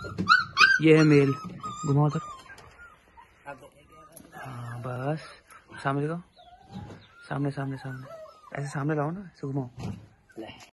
ये है मेल, घुमाओ उधर। हाँ बस सामने देखो, सामने सामने सामने, ऐसे सामने लाओ ना, ऐसे घुमाओ।